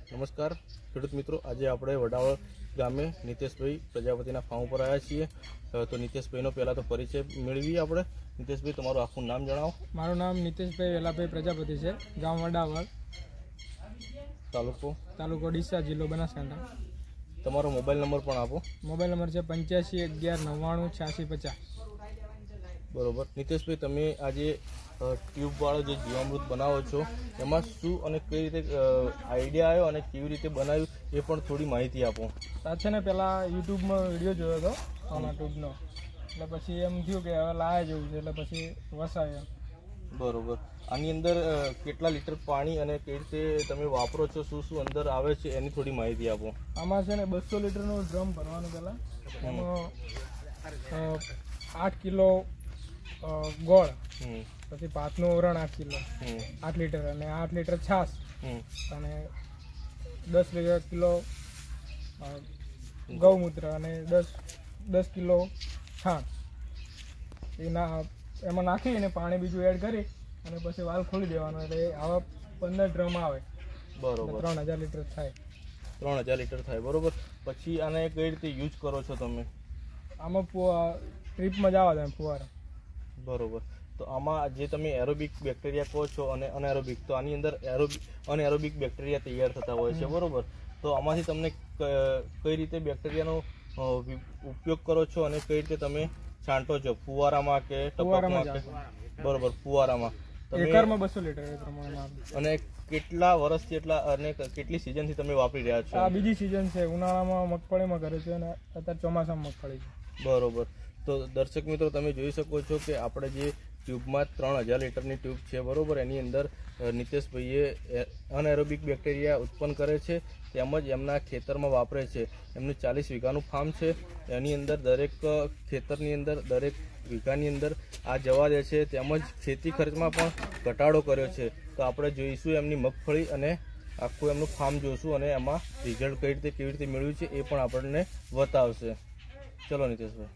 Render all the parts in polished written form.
નમસ્કાર ખેડૂત મિત્રો, આજે આપણે વડાવળ ગામે નીતેશભાઈ પ્રજાપતિના ફાર્મ પર આવ્યા છીએ। તો નીતેશભાઈનો પહેલાં તો પરિચય મેળવીએ આપણે। નીતેશભાઈ, તમારું આખું નામ જણાવો। મારું નામ નીતેશભાઈ વેલાભાઈ પ્રજાપતિ છે, ગામ વડાવળ, તાલુકો ડીસા, જિલ્લો બનાસકાંઠા। તમારો મોબાઈલ નંબર પણ આપો। મોબાઈલ નંબર છે 8511998650। બરોબર। નીતેશભાઈ, તમે આજે ટ્યુબવાળો જે જીવામૃત બનાવો છો એમાં શું અને કઈ રીતે આઈડિયા આવ્યો અને કેવી રીતે બનાવ્યું એ પણ થોડી માહિતી આપો। આ છે ને પહેલાં યુટ્યુબમાં વિડીયો જોયો હતો આના ટ્યુબનો, એટલે પછી એમ થયું કે હવે લાયા જેવું છે, એટલે પછી વસાવ્યો। બરોબર। આની અંદર કેટલા લીટર પાણી અને કઈ રીતે તમે વાપરો છો, શું શું અંદર આવે છે એની થોડી માહિતી આપો। આમાં છે ને 200 લીટરનું ડ્રમ ભરવાનું પહેલાં, એમાં 8 કિલો ગોળ, પછી ભાતનું ઓરણ 8 કિલો 8 લીટર અને 8 લીટર છાશ અને 10 કિલો ગૌમૂત્ર અને 10 કિલો છાણ એમાં નાખીને પાણી બીજું એડ કરી અને પછી વાલ ખોલી દેવાનો, એટલે આવા 15 ડ્રમ આવે। બરોબર। 3000 લીટર થાય। 3000 લીટર થાય, બરોબર। પછી આને કઈ રીતે યુઝ કરો છો તમે? આમાં ટ્રીપમાં જ આવે ફુવારા। બરોબર। તો આમાં જે તમે એરોબિક બેક્ટેરિયા કહો છો અને અનએરોબિક, તો આની અંદર અનએરોબિક બેક્ટેરિયા તૈયાર થતા હોય છે, બરોબર। તો આમાંથી તમને કઈ રીતે બેક્ટેરિયાનો ઉપયોગ કરો છો અને કઈ રીતે તમે છાંટો છો, ફુવારામાં કે ટપકમાં કે? બરોબર, ફુવારામાં। એકરમાં 200 લીટર એ પ્રમાણમાં। અને કેટલા વર્ષથી અને કેટલી સિઝનથી તમે વાપરી રહ્યા છો? આ બીજી સિઝન છે, ઉનાળામાં મગફળીમાં કરે છે અને અત્યારે ચોમાસામાં મગફળી છે। બરોબર। તો દર્શક મિત્રો, તમે જોઈ શકો છો કે આપણે જે ટ્યુબમાં 3000 લીટરની ટ્યુબ છે, બરોબર, એની અંદર નીતેશભાઈએ અનએરોબિક બેક્ટેરિયા ઉત્પન્ન કરે છે, તેમજ એમના ખેતરમાં વાપરે છે। એમનું 40 વીઘાનું ફાર્મ છે, એની અંદર દરેક ખેતરની અંદર દરેક વીઘાની અંદર આ જવા દે છે, તેમજ ખેતી ખર્ચમાં પણ ઘટાડો કર્યો છે। તો આપણે જોઈશું એમની મગફળી અને આખું એમનું ફાર્મ જોઈશું અને એમાં રિઝલ્ટ કેવી રીતે મેળવ્યું છે એ પણ આપણને બતાવશે। ચલો નીતેશભાઈ।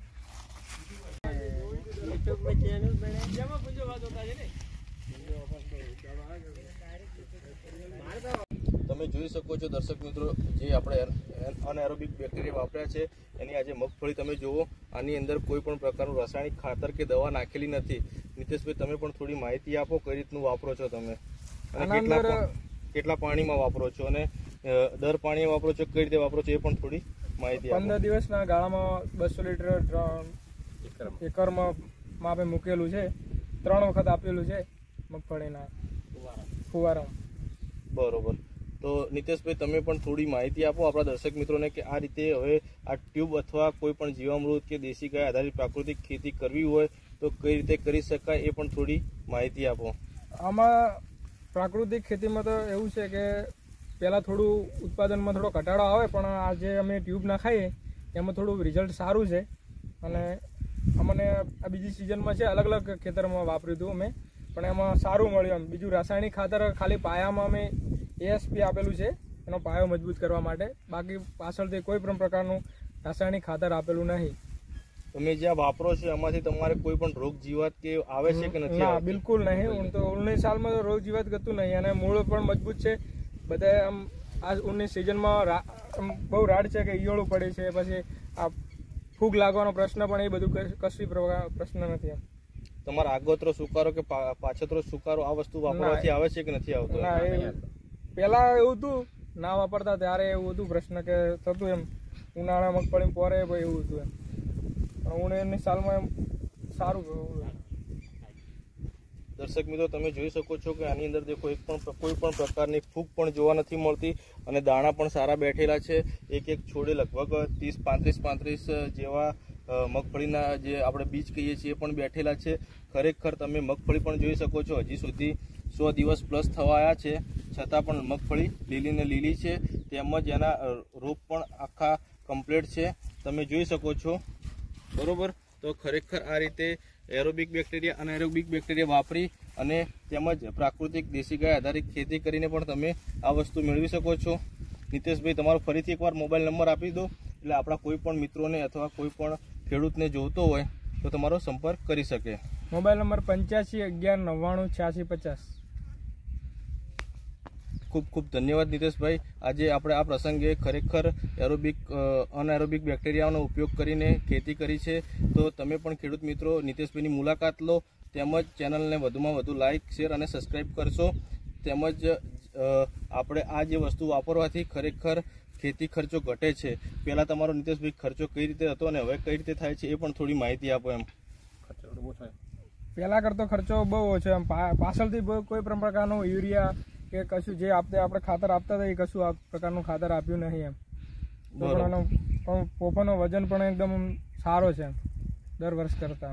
તમે જોઈ શકો છો દર્શક મિત્રો, જે આપણે અનએરોબિક બેક્ટેરિયા વાપર્યા છે એની આજે મગફળી તમે જુઓ, આની અંદર કોઈ પણ પ્રકારનું રાસાયણિક ખાતર કે દવા નાખેલી નથી। નીતેશભાઈ, તમે પણ થોડી માહિતી આપો, કઈ રીતનું વાપરો છો તમે અને કેટલા પાણીમાં વાપરો છો અને દર પાણીએ વાપરો છો, કઈ રીતે વાપરો છો એ પણ થોડી માહિતી આપો। 15 દિવસના ગાળામાં 200 લીટર એકરમાં માપે મૂકેલું છે, 3 વખત આપેલું છે મગફળીના ફુવારામાં। બરોબર। તો નીતેશભાઈ, તમે પણ થોડી માહિતી આપો આપણા દર્શક મિત્રોને કે આ રીતે હવે આ ટ્યુબ અથવા કોઈ પણ જીવામૃત કે દેશી ગાય આધારિત પ્રાકૃતિક ખેતી કરવી હોય તો કઈ રીતે કરી શકાય એ પણ થોડી માહિતી આપો। આમાં પ્રાકૃતિક ખેતીમાં તો એવું છે કે પહેલાં થોડું ઉત્પાદનમાં થોડો ઘટાડો આવે, પણ આ જે અમે ટ્યુબ નાખાઈએ એમાં થોડું રિઝલ્ટ સારું છે અને અમને આ બીજી સિઝનમાં છે અલગ અલગ ખેતરમાં વાપર્યું હતું અમે, પણ એમાં સારું મળ્યું। એમ બીજું રાસાયણિક ખાતર ખાલી પાયામાં અમે એએસપી આપેલું છે એનો પાયો મજબૂત કરવા માટે, બાકી પાછળથી કોઈ પણ પ્રકારનું રાસાયણિક ખાતર આપેલું નહીં। તમે જ્યાં વાપરો છો એમાંથી તમારે કોઈ પણ રોગ જીવાત કે આવે છે કે નથી? ના, બિલકુલ નહીં। હું તો 19 સાલમાં તો રોગ જીવાત ગતું નહીં અને મૂળ પણ મજબૂત છે। બધા આમ આ 19 સિઝનમાં બહુ રાડ છે કે ઈયળું પડે છે, પછી આ ફૂગ લાગવાનો પ્રશ્ન પણ એ બધું કશી પ્રશ્ન નથી। એમ તમારા આગોતરો સુકારો કે પાછતરો સુકારો આ વસ્તુ વાપરવાથી આવે છે કે નથી આવતો? ના, એ પહેલા એવું હતું, ના વાપરતા ત્યારે એવું હતું પ્રશ્ન કે થતું એમ ઉનાળા મગફળી પોરે એવું હતું એમ, પણ 19 સાલમાં એમ સારું। દર્શક મિત્રો, તમે જોઈ શકો છો કે આની અંદર દેખો કોઈ પણ પ્રકારની ફૂગ પણ જોવા નથી મળતી અને દાણા પણ સારા બેઠેલા છે। એક છોડે લગભગ 35 જેવા મગફળીના જે આપણે બીજ કહીએ છીએ પણ બેઠેલા છે। ખરેખર તમે મગફળી પણ જોઈ શકો છો, હજી સુધી 100 દિવસ પ્લસ થવા આવ્યા છે, છતાં પણ મગફળી લીલી ને લીલી છે, તેમજ એના રોપ પણ આખા કમ્પ્લીટ છે, તમે જોઈ શકો છો, બરોબર। તો ખરેખર આ રીતે એરોબિક બેક્ટેરિયા અને એરોબિક બેક્ટેરિયા વાપરી અને તેમજ પ્રાકૃતિક દેશી ગાય આધારિત ખેતી કરીને પણ તમે આ વસ્તુ મેળવી શકો છો। નીતેશભાઈ, તમારો ફરીથી એકવાર મોબાઈલ નંબર આપી દો, એટલે આપણા કોઈ પણ મિત્રોને અથવા કોઈ પણ ખેડૂતને જોઈતો હોય તો તમારો સંપર્ક કરી શકે। Mobile number 8511998650। ખૂબ ખૂબ ધન્યવાદ નીતેશભાઈ. આજે આપણે આ પ્રસંગે ખરેખર અનએરોબિક બેક્ટેરિયાનો ઉપયોગ કરીને ખેતી કરી છે. તો તમે પણ ખેડૂત મિત્રો નીતેશભાઈની મુલાકાત લો, તેમજ ચેનલને વધુમાં વધુ લાઇક, શેર અને સબસ્ક્રાઈબ કરશો. તેમજ આપણે આ જે વસ્તુ વાપરવાથી ખરેખર ખેતી ખર્ચો ઘટે છે. પહેલાં તમારો નીતેશભાઈ ખર્ચો કઈ રીતે હતો અને હવે કઈ રીતે થાય છે એ પણ થોડી માહિતી આપો. એમ પહેલાં કરતો ખર્ચો બહુ ઓછો, એમ પાછળથી કોઈ પણ પ્રકારનું યુરિયા કે કશું જે આપણે ખાતર આપતા હતા એ કશું આ પ્રકારનું ખાતર આપ્યું નહીં. એમ તો પણ પોપરનો વજન પણ એકદમ સારો છે દર વર્ષ કરતા.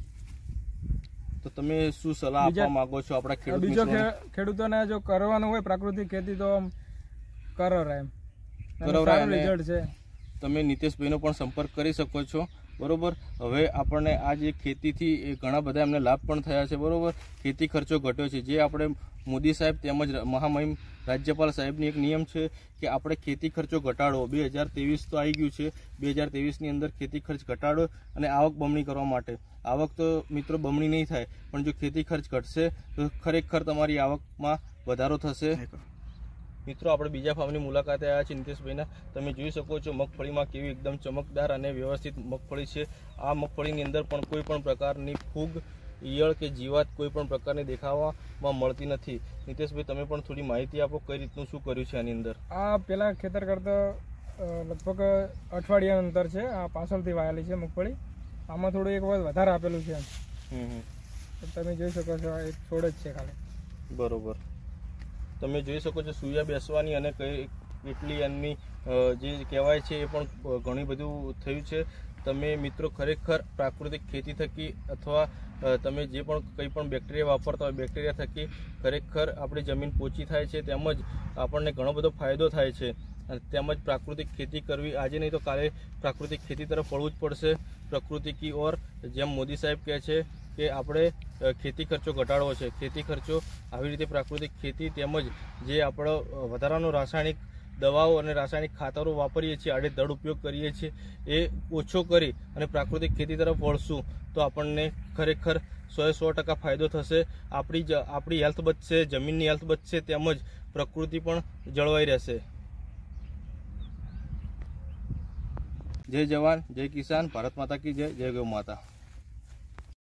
તો તમે શું સલાહ આપવા માંગો છો આપણા ખેડૂતોને? જો કરવાનું હોય પ્રાકૃતિક ખેતી તો કરો એમ રિઝલ્ટ છે. તમે નીતેશભાઈનો પણ સંપર્ક કરી શકો છો. બરોબર. હવે આપણને આ જે ખેતીથી ઘણા બધા એમને લાભ પણ થયા છે. બરોબર. ખેતી ખર્ચો ઘટ્યો છે. જે આપણે મોદી સાહેબ તેમજ મહામહિમ રાજ્યપાલ સાહેબની એક નિયમ છે કે આપણે ખેતી ખર્ચો ઘટાડો. 2023 તો આવી ગયું છે. 2023ની અંદર ખેતી ખર્ચ ઘટાડો અને આવક બમણી કરવા માટે. આવક તો મિત્રો બમણી નહીં થાય, પણ જો ખેતી ખર્ચ ઘટશે તો ખરેખર તમારી આવકમાં વધારો થશે. મિત્રો આપણે બીજા ફાર્મની મુલાકાતે આવ્યા છીએ નીતેશભાઈના. તમે જોઈ શકો છો મગફળીમાં કેવી એકદમ ચમકદાર અને વ્યવસ્થિત મગફળી છે. આ મગફળીની અંદર પણ કોઈ પણ પ્રકારની ફૂગ, ઈયળ કે જીવાત કોઈ પણ પ્રકારની દેખાવામાં મળતી નથી. નીતેશભાઈ તમે પણ થોડી માહિતી આપો, કઈ રીતનું શું કર્યું છે આની અંદર? આ પેલા ખેતર કરતા લગભગ અઠવાડિયા અંતર છે. આ પાછળથી વાયેલી છે મગફળી. આમાં થોડું એક વખત વધારે આપેલું છે. તમે જોઈ શકો છો એક છોડ જ છે ખાલી. બરોબર. તમે જોઈ શકો છો સૂયા બેસવાની અને કેટલી એમની જે કહેવાય છે એ પણ ઘણી બધું થયું છે. તમે મિત્રો ખરેખર પ્રાકૃતિક ખેતી થકી અથવા તમે જે પણ કંઈ પણ બેક્ટેરિયા વાપરતા હોય બેક્ટેરિયા થકી ખરેખર આપણી જમીન પોચી થાય છે, તેમજ આપણને ઘણો બધો ફાયદો થાય છે. તેમજ પ્રાકૃતિક ખેતી કરવી આજે નહીં તો કાલે પ્રાકૃતિક ખેતી તરફ વળવું જ પડશે. પ્રકૃતિ કી ઓર, જેમ મોદી સાહેબ કહે છે કે આપણે ખેતી ખર્ચો ઘટાડવો છે. ખેતી ખર્ચો આવી રીતે પ્રાકૃતિક ખેતી તેમજ જે આપણો વધારાનો રાસાયણિક દવાઓ અને રાસાયણિક ખાતરો વાપરીએ છીએ, આડેધડ ઉપયોગ કરીએ છીએ, એ ઓછો કરી અને પ્રાકૃતિક ખેતી તરફ વળશું તો આપણને ખરેખર 100% ફાયદો થશે. આપણી હેલ્થ બચશે, જમીનની હેલ્થ બચશે, તેમજ પ્રકૃતિ પણ જળવાઈ રહેશે. જય જવાન, જય કિસાન, ભારત માતા કી જય, જય ગૌ માતા.